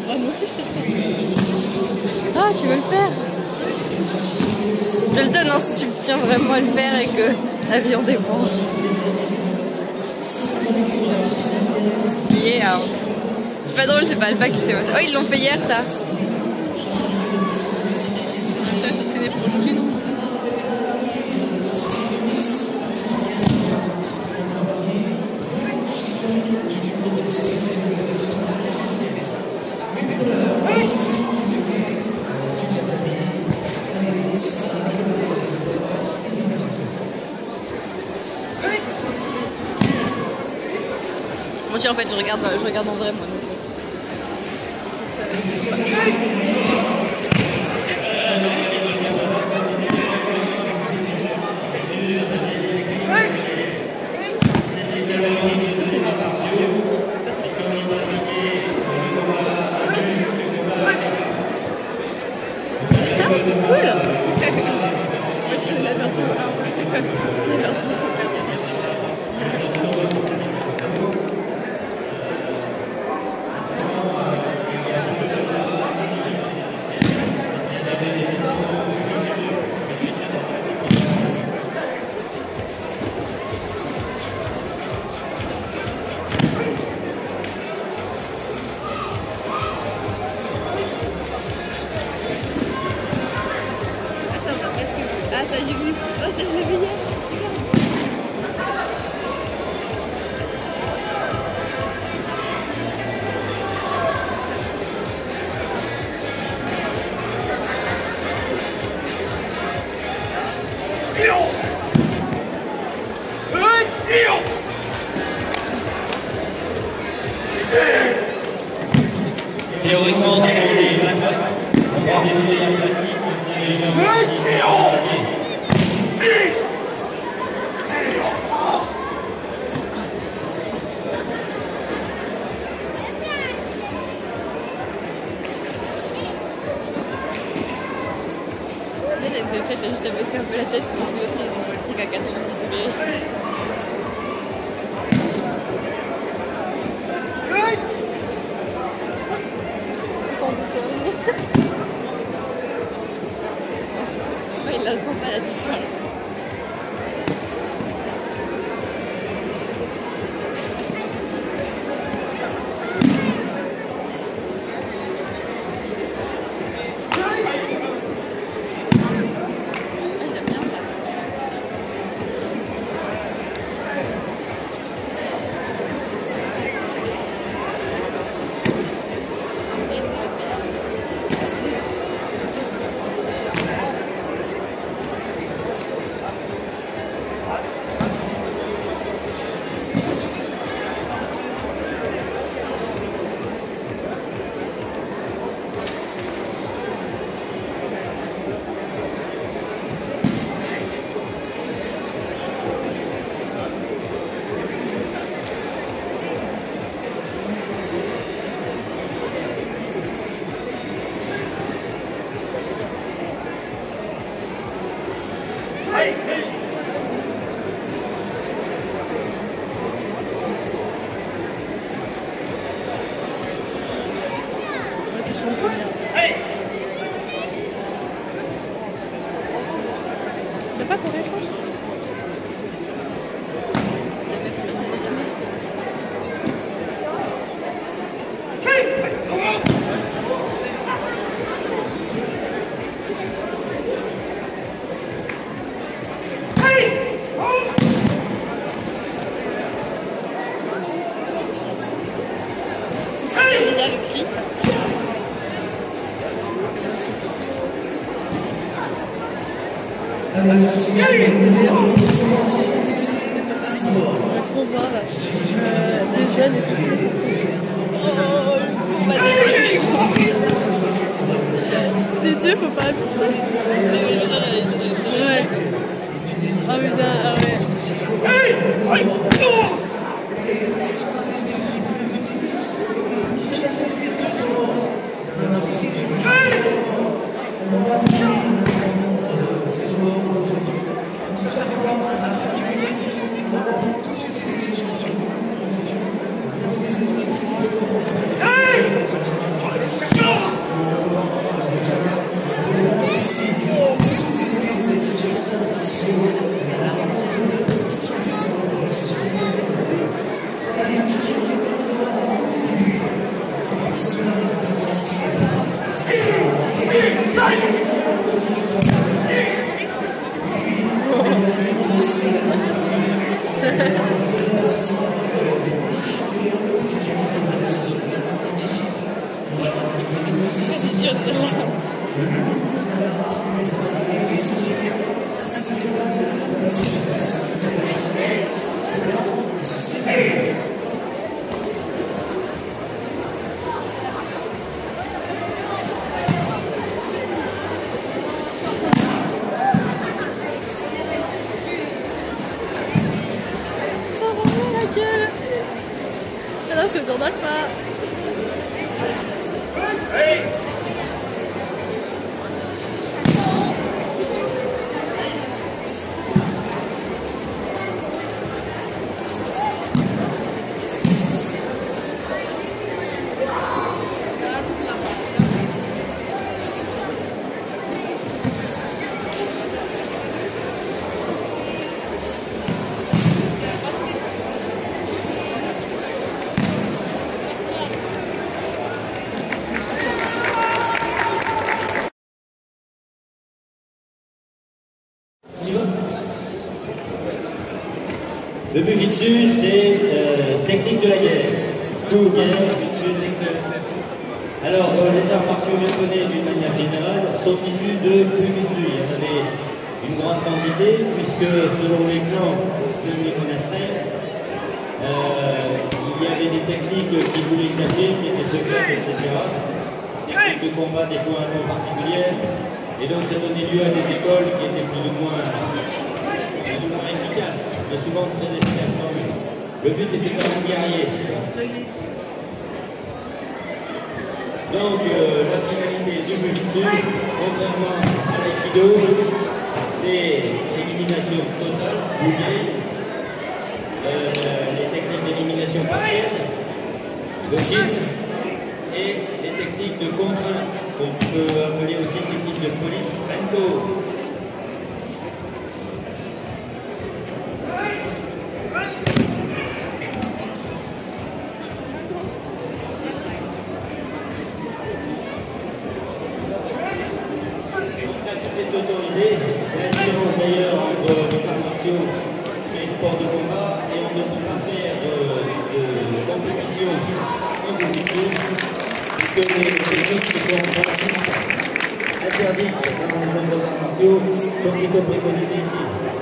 Ah, moi aussi je sais le faire. Ah, tu veux le faire? Je te le donne hein, si tu tiens vraiment à le faire et que la vie en dépend. Yeah. C'est pas drôle, c'est pas Alpha qui s'est passé. Oh, ils l'ont fait hier ça. Ça se traîner pour aujourd'hui, non? Moi en fait je regarde en vrai moi. C'est cool. Moi je fais la version 1. La version ah ça j'ai vu, oh ça je l'ai vu hier. Théoriquement, c'est pour les plaques. On va des bouteilles en plastique comme ça les gens. J'ai juste à baisser un peu la tête pour que le truc à 90 degrés. Il la sent pas la différence. T'as pas qu'on échange? C'était déjà le cri. On va trop voir des jeunes et c'est Dieu, faut pas abuser. Ouais. Ah putain, ah ouais. C'est dur celle-là. Ça rend la gueule. Ah non, c'est dur d'alpha. Le Bujitsu, c'est technique de la guerre. Tout guerre, Jutsu, technique. Alors, les arts martiaux japonais, d'une manière générale, sont issus de Bujitsu. Il y en avait une grande quantité, puisque selon les clans, selon les monastères, il y avait des techniques qui voulaient cacher, qui étaient secrètes, etc. Techniques de combat des fois un peu particulières. Et donc, ça donnait lieu à des écoles qui étaient plus ou moins efficaces, mais souvent très efficaces quand même. Le but était quand même guerrier. Donc la finalité du Bujitsu, contrairement à l'aïkido, c'est élimination totale, bouillée, les techniques d'élimination partielle, Goshin, et les techniques de contrainte, qu'on peut appeler aussi techniques de police, Renko. Autorisé. C'est la différence d'ailleurs entre les arts martiaux et les sports de combat, et on ne peut pas faire de compétition en Bujitsu puisque les techniques qui sont interdites dans les autres arts martiaux sont plutôt préconisées ici.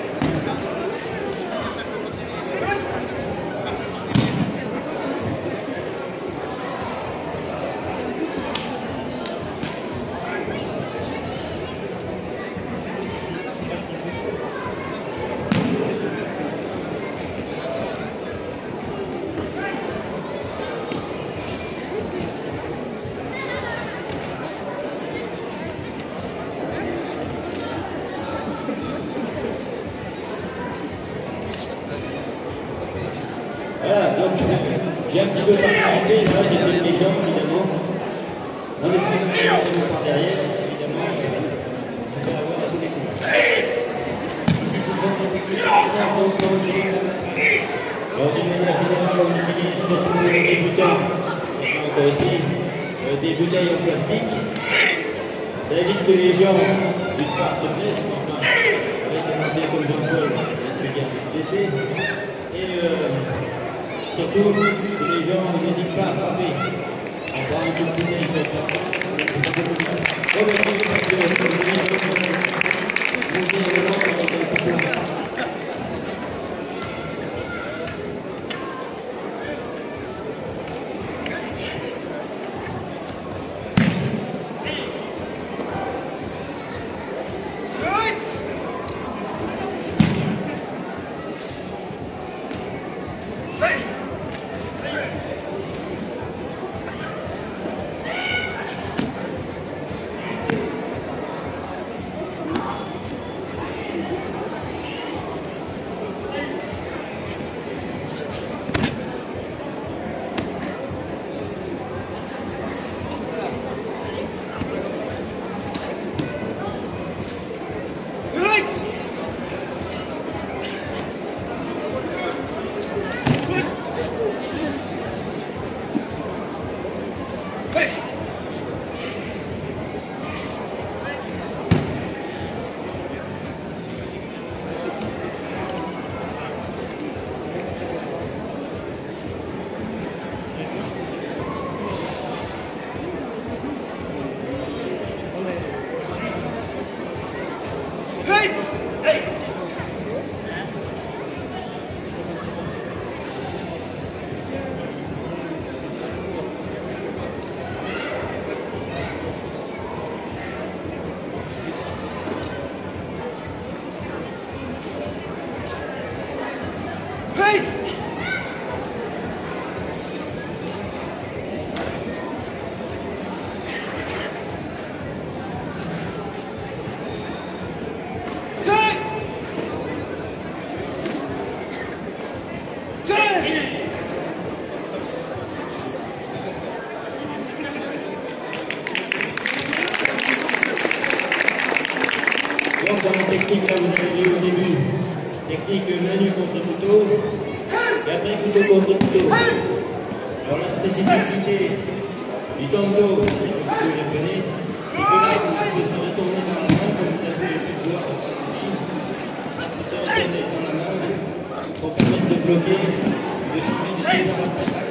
Voilà, donc j'ai un petit peu participé, là j'étais le méchant évidemment. On est très méchant par derrière, évidemment, on va avoir à tous les coups. Ici ce sont des techniques de donc manger la matraque. Alors d'une manière générale on utilise surtout pour les débutants, et encore ici, des bouteilles en plastique. Ça évite que les gens, d'une part, se blessent, mais enfin, avec un ancien comme Jean-Paul, il y a des blessés. Et surtout, que les gens n'hésitent pas à frapper. On prend un coup de bouteille sur le plafond, c'est beaucoup plus mal. Oh, mais c'est parce que vous venez au long avec un coup de bouteille. rentre dans la technique, là vous avez vu au début. Technique main nue contre couteau, et après couteau contre couteau. Alors la spécificité du tando, le couteau japonais, c'est que là vous pouvez se retourner dans la main, comme vous avez pu le voir aujourd'hui. Ça peut se retourner dans la main pour permettre de bloquer, de changer de tir dans votre attaque.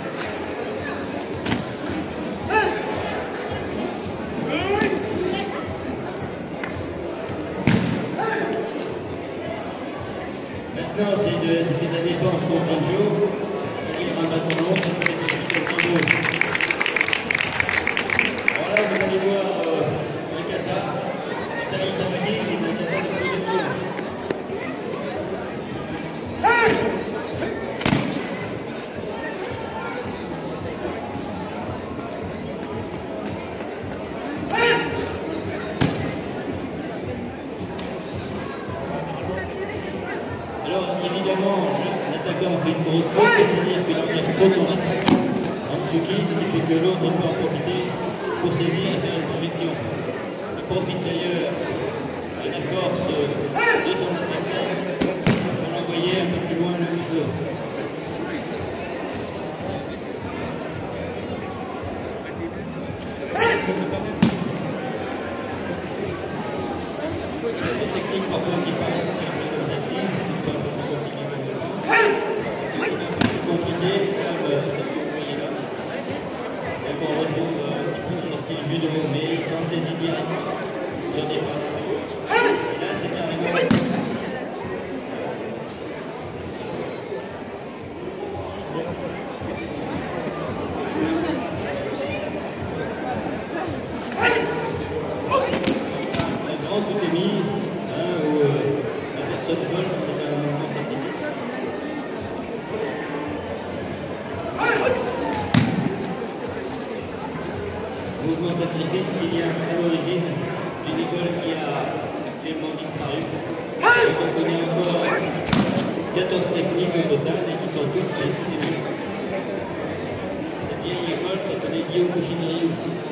Maintenant, c'était de la défense contre le jeu, c'est-à-dire un bâton long, ça peut être aussi contre le dos. Alors là, vous allez voir un kata, un taï samadi, qui est un kata de protection. Alors évidemment, l'attaquant fait une grosse faute, c'est-à-dire qu'il engage trop son attaque en tsuki, ce qui fait que l'autre peut en profiter pour saisir et faire une projection. Il profite d'ailleurs de la force de son adversaire pour l'envoyer un peu plus loin le couteau. Cette technique parfois qui paraît simple comme celle-ci, une fois un peu plus compliquée comme le pense, c'est un peu plus compliqué comme celle que vous voyez là. Et qu'on retrouve dans le style judo, mais sans saisie directe sur des phases. Et là c'est carrément... Soutemi, où la personne vole, c'est un mouvement sacrifice. Mouvement sacrifice qui vient à l'origine d'une école qui a actuellement disparu. On connaît encore 14 techniques au total et qui sont toutes les Soutemi. Cette vieille école s'appelait Gyokushin-ryu.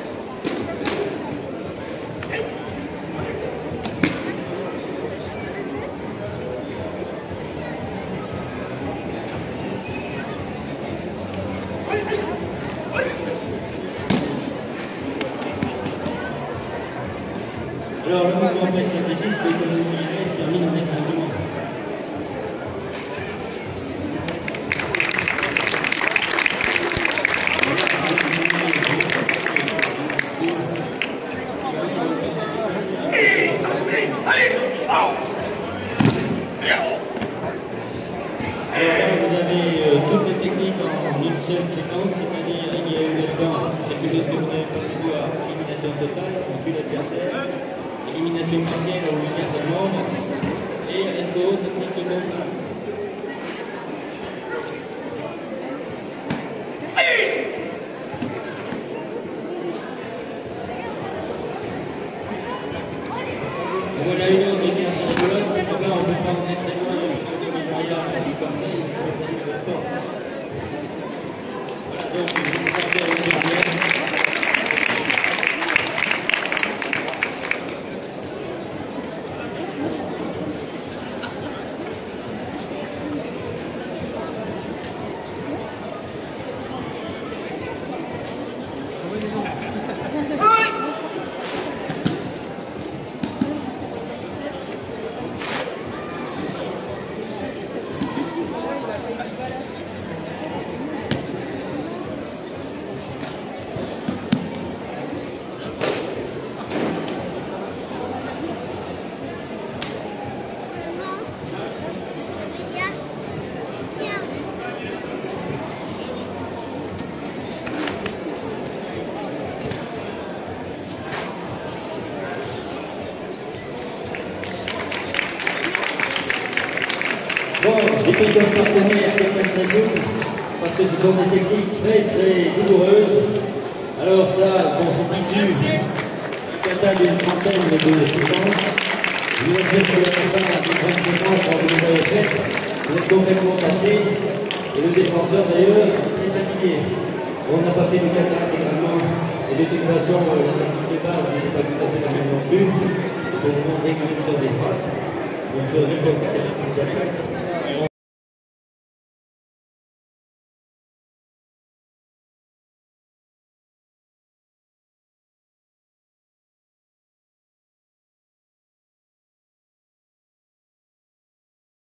Alors le mouvement peut être sacrifice, mais comme vous voyez là, il se termine en étranglement. Alors là, vous avez toutes les techniques en une seule séquence, c'est-à-dire il y a eu là-dedans quelque chose que vous n'avez pas pu voir, élimination totale, on tue l'adversaire, élimination partielle, on lui casse à mort, et Renko, technique de combat. Voilà une autre qui est assez rigolote, enfin on ne peut pas en être très loin jusqu'au commissariat, un truc comme ça, il faut passer la porte. Voilà, donc je vais vous en faire une dernière. Bon, j'ai pris comme partenaire certaines régions, parce que ce sont des techniques très douloureuses. Alors ça, bon, c'est issu du kata d'une trentaine de séquences. Je vous ai fait pour la plupart des 30 séquences quand vous les avez faites. Vous êtes complètement cassé, et le défenseur d'ailleurs s'est fatigué. On n'a pas fait du kata également, et de toute façon, la technique de base n'est pas tout à fait la même non plus. au moment d'exécution des phrases, ou sur n'importe quel type d'attaque.